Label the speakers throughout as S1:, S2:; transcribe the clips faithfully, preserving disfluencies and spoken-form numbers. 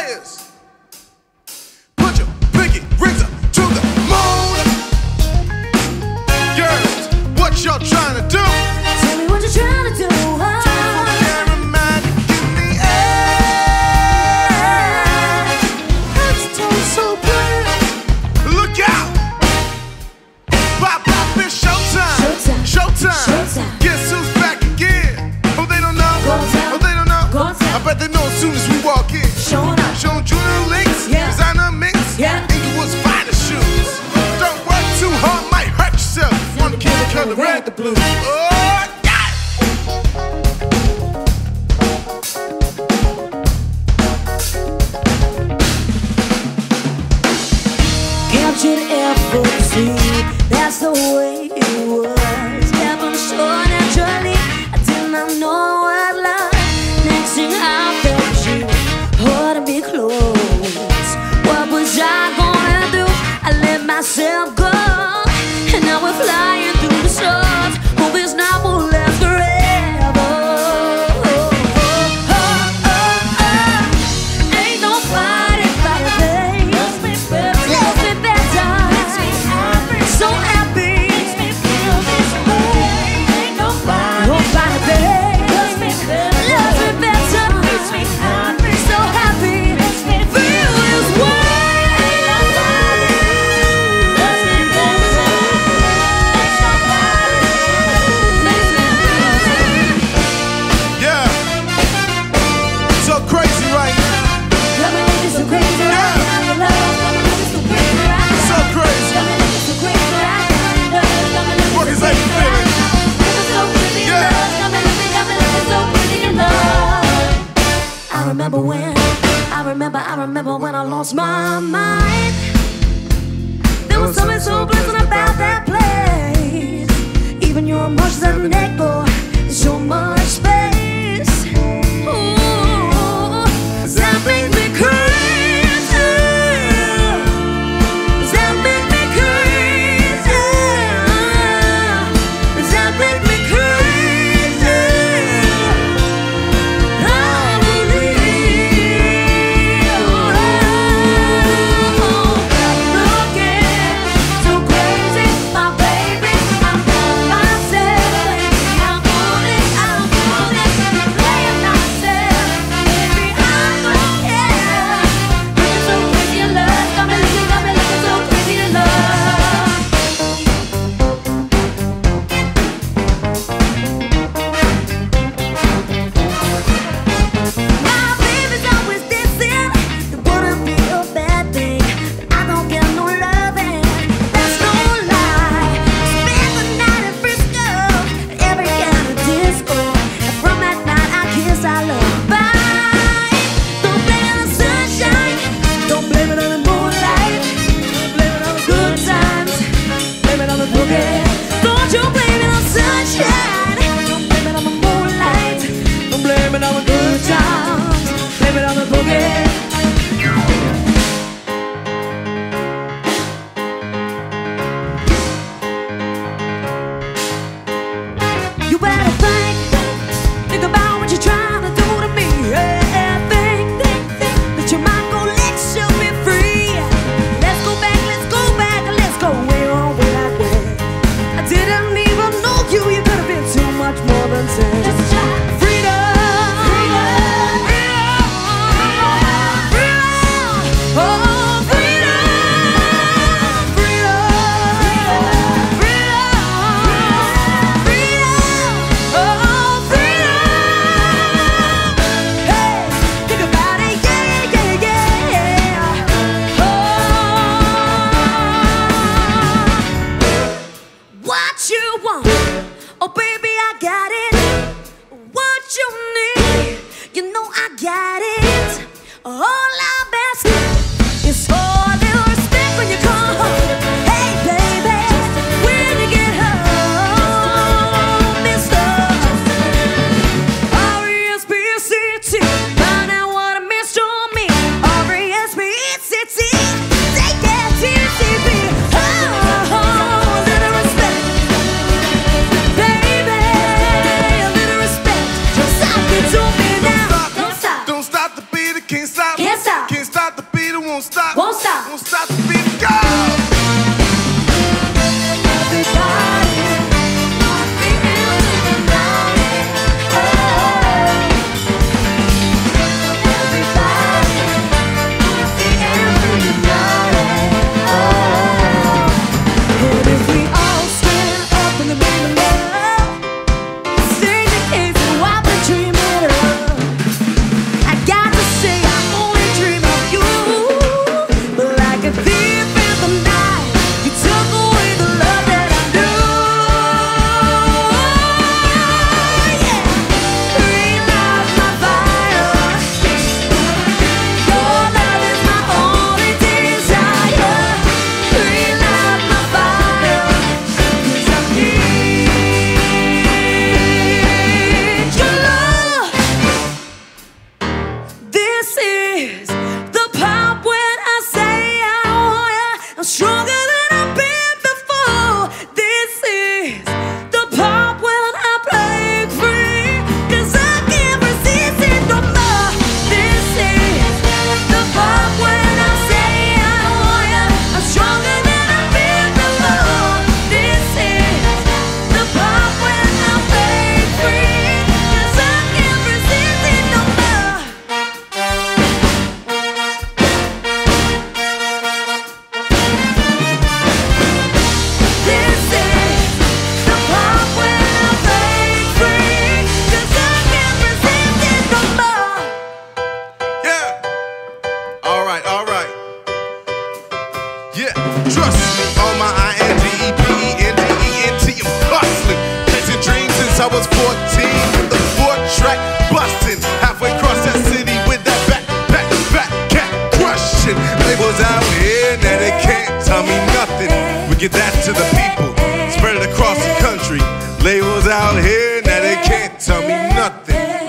S1: is. Put your pinky rings up to the moon. Girls, what y'all trying to do?
S2: Tell me what you're trying to do.
S1: Showtime. Guess who's back again? Oh, they don't know. Oh, they don't know. I bet they know as soon as we walk in.
S2: Showing up.
S1: Showing jewelry links.
S2: Yeah.
S1: Designer mix.
S2: Yeah.
S1: Inglewood's finest shoes. Don't work too hard, might hurt yourself. One kid to color red the blue. Oh, yeah.
S2: Captured effort, see, that's the way it was. So naturally, I did not know what love. Next thing I felt you holding me close. What was I gonna do? I let myself go, and now we're flying through the stars. Hope it's not will last forever. Oh, oh, oh, oh. Ain't nobody better than you. Loves me better. Loves me better. Makes me happy. So happy. I remember when, I remember, I remember when I lost my mind. There was something so pleasant about that place. Even your emotions at the neck, boy, there's so much space. Ooh, that makes me crazy. That makes me crazy. That makes me crazy. I I'm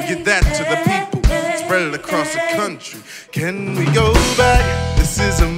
S1: get that to the people, spread it across the country. Can we go back? This is a